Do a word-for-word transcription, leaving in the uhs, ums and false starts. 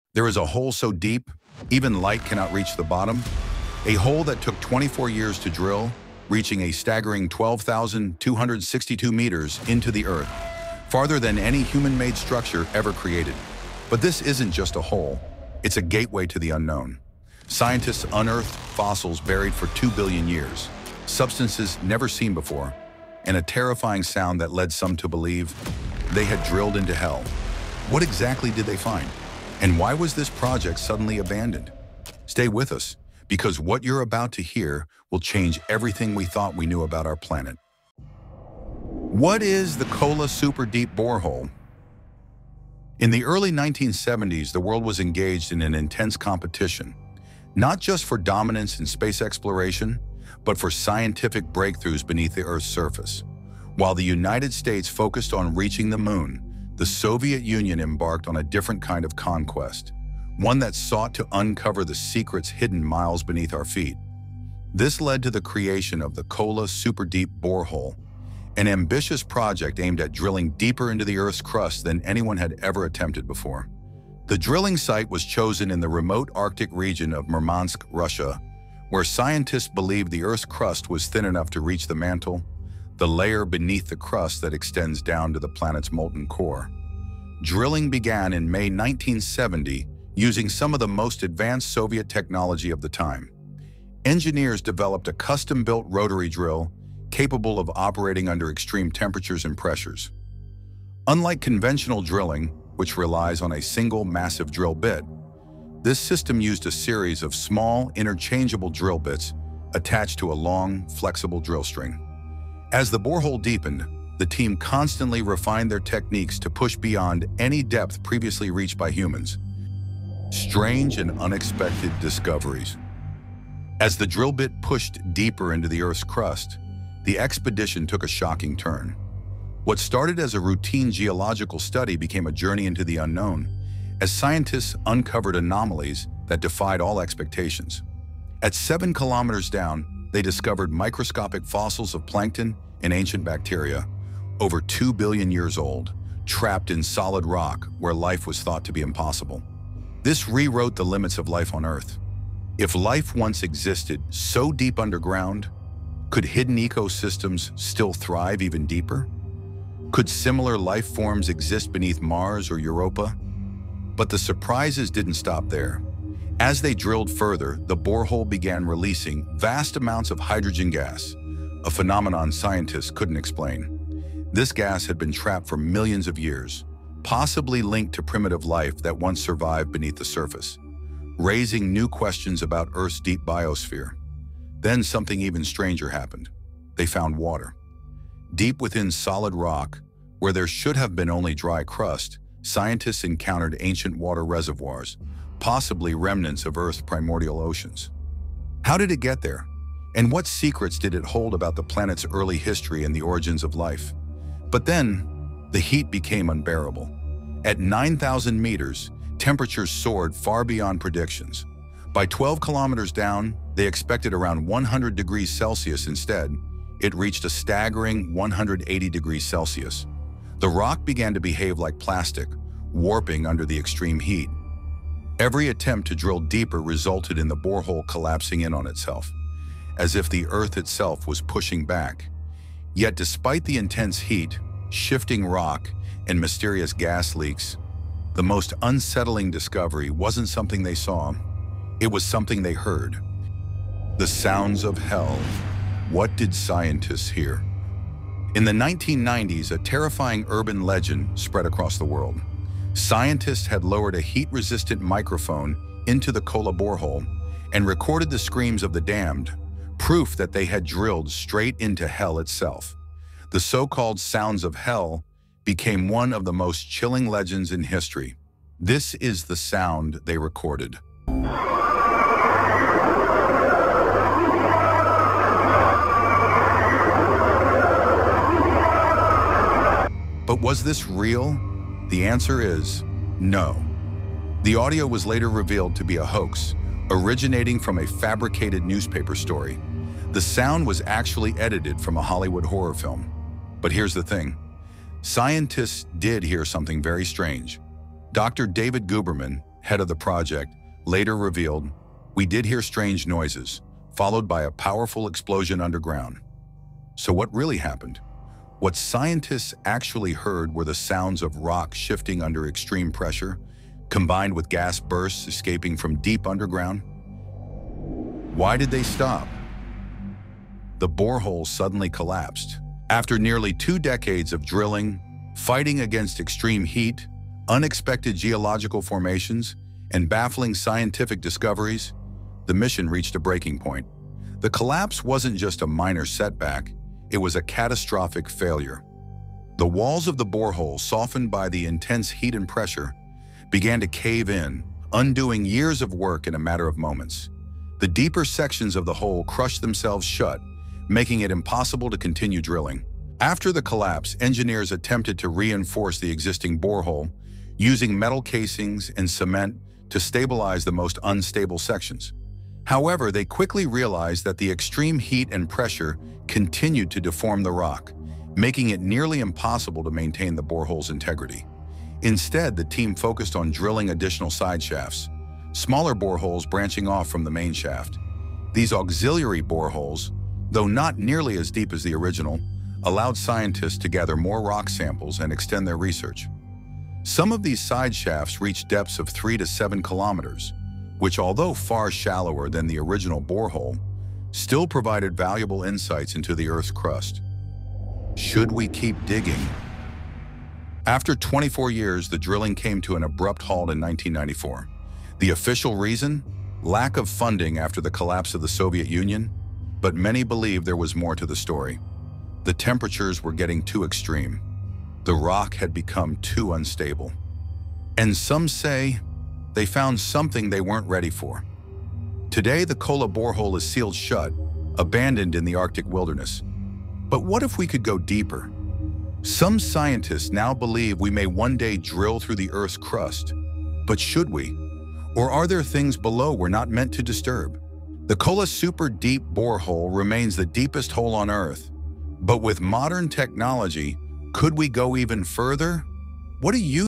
There is a hole so deep, even light cannot reach the bottom. A hole that took twenty-four years to drill, reaching a staggering twelve thousand two hundred sixty-two meters into the earth, farther than any human-made structure ever created. But this isn't just a hole, it's a gateway to the unknown. Scientists unearthed fossils buried for two billion years, substances never seen before, and a terrifying sound that led some to believe they had drilled into hell. What exactly did they find? And why was this project suddenly abandoned? Stay with us, because what you're about to hear will change everything we thought we knew about our planet. What is the Kola Superdeep Borehole? In the early nineteen seventies, the world was engaged in an intense competition, not just for dominance in space exploration, but for scientific breakthroughs beneath the Earth's surface. While the United States focused on reaching the moon, the Soviet Union embarked on a different kind of conquest, one that sought to uncover the secrets hidden miles beneath our feet. This led to the creation of the Kola Superdeep Borehole, an ambitious project aimed at drilling deeper into the Earth's crust than anyone had ever attempted before. The drilling site was chosen in the remote Arctic region of Murmansk, Russia, where scientists believed the Earth's crust was thin enough to reach the mantle, the layer beneath the crust that extends down to the planet's molten core. Drilling began in May nineteen seventy using some of the most advanced Soviet technology of the time. Engineers developed a custom-built rotary drill capable of operating under extreme temperatures and pressures. Unlike conventional drilling, which relies on a single massive drill bit, this system used a series of small, interchangeable drill bits attached to a long, flexible drill string. As the borehole deepened, the team constantly refined their techniques to push beyond any depth previously reached by humans. Strange and unexpected discoveries. As the drill bit pushed deeper into the Earth's crust, the expedition took a shocking turn. What started as a routine geological study became a journey into the unknown, as scientists uncovered anomalies that defied all expectations. At seven kilometers down, they discovered microscopic fossils of plankton and ancient bacteria, over two billion years old, trapped in solid rock where life was thought to be impossible. This rewrote the limits of life on Earth. If life once existed so deep underground, could hidden ecosystems still thrive even deeper? Could similar life forms exist beneath Mars or Europa? But the surprises didn't stop there. As they drilled further, the borehole began releasing vast amounts of hydrogen gas, a phenomenon scientists couldn't explain. This gas had been trapped for millions of years, possibly linked to primitive life that once survived beneath the surface, raising new questions about Earth's deep biosphere. Then something even stranger happened. They found water. Deep within solid rock, where there should have been only dry crust, scientists encountered ancient water reservoirs, possibly remnants of Earth's primordial oceans. How did it get there? And what secrets did it hold about the planet's early history and the origins of life? But then, the heat became unbearable. At nine thousand meters, temperatures soared far beyond predictions. By twelve kilometers down, they expected around one hundred degrees Celsius instead. It reached a staggering one hundred eighty degrees Celsius. The rock began to behave like plastic, warping under the extreme heat. Every attempt to drill deeper resulted in the borehole collapsing in on itself, as if the Earth itself was pushing back. Yet despite the intense heat, shifting rock, and mysterious gas leaks, the most unsettling discovery wasn't something they saw, it was something they heard. The sounds of hell. What did scientists hear? In the nineteen nineties, a terrifying urban legend spread across the world. Scientists had lowered a heat-resistant microphone into the Kola borehole and recorded the screams of the damned, proof that they had drilled straight into hell itself. The so-called sounds of hell became one of the most chilling legends in history. This is the sound they recorded. But was this real? The answer is no. The audio was later revealed to be a hoax, originating from a fabricated newspaper story. The sound was actually edited from a Hollywood horror film. But here's the thing. Scientists did hear something very strange. Doctor David Guberman, head of the project, later revealed, "We did hear strange noises, followed by a powerful explosion underground." So what really happened? What scientists actually heard were the sounds of rock shifting under extreme pressure, combined with gas bursts escaping from deep underground. Why did they stop? The borehole suddenly collapsed. After nearly two decades of drilling, fighting against extreme heat, unexpected geological formations, and baffling scientific discoveries, the mission reached a breaking point. The collapse wasn't just a minor setback, it was a catastrophic failure. The walls of the borehole, softened by the intense heat and pressure, began to cave in, undoing years of work in a matter of moments. The deeper sections of the hole crushed themselves shut, making it impossible to continue drilling. After the collapse, engineers attempted to reinforce the existing borehole, using metal casings and cement to stabilize the most unstable sections. However, they quickly realized that the extreme heat and pressure continued to deform the rock, making it nearly impossible to maintain the borehole's integrity. Instead, the team focused on drilling additional side shafts, smaller boreholes branching off from the main shaft. These auxiliary boreholes, though not nearly as deep as the original, allowed scientists to gather more rock samples and extend their research. Some of these side shafts reached depths of three to seven kilometers, which, although far shallower than the original borehole, still provided valuable insights into the Earth's crust. Should we keep digging? After twenty-four years, the drilling came to an abrupt halt in nineteen ninety-four. The official reason? Lack of funding after the collapse of the Soviet Union, but many believe there was more to the story. The temperatures were getting too extreme. The rock had become too unstable. And some say they found something they weren't ready for. Today, the Kola borehole is sealed shut, abandoned in the Arctic wilderness. But what if we could go deeper? Some scientists now believe we may one day drill through the Earth's crust. But should we? Or are there things below we're not meant to disturb? The Kola Superdeep Borehole remains the deepest hole on Earth. But with modern technology, could we go even further? What do you